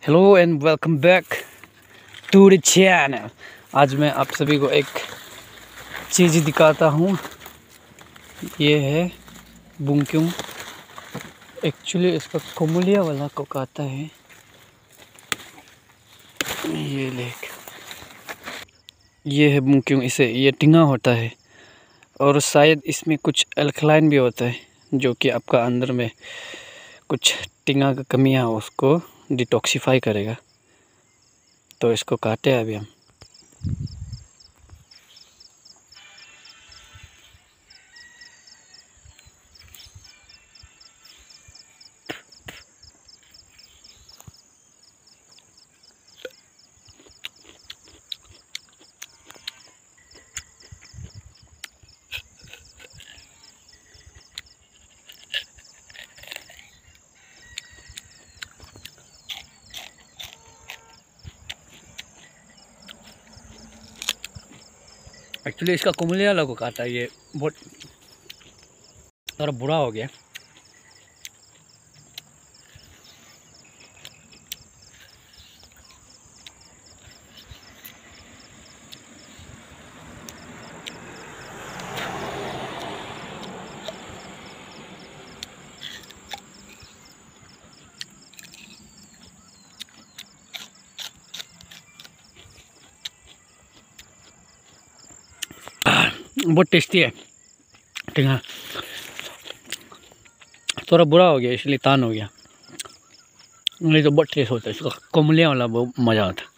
Hello and welcome back to the channel. आज मैं आप सभी को एक चीज़ दिखाता हूँ। ये है बुंक्यूंग। एक्चुअली इसका कोमुलिया वाला को कहता है। ये लेक, ये है बुंक्यूंग। इसे ये टिंगा होता है और शायद इसमें कुछ अल्कलाइन भी होता है, जो कि आपका अंदर में कुछ टिंगा का कमियाँ उसको डिटॉक्सिफाई करेगा। तो इसको काटे अभी हम। एक्चुअली इसका कोमुलिया वाला को काटा, ये बहुत थोड़ा बुरा हो गया। बहुत टेस्टी है टिंगा। थोड़ा बुरा हो गया इसलिए तान हो गया, नहीं तो बहुत टेस्ट होता है इसका। कोमुलिया वाला बहुत मज़ा आता है।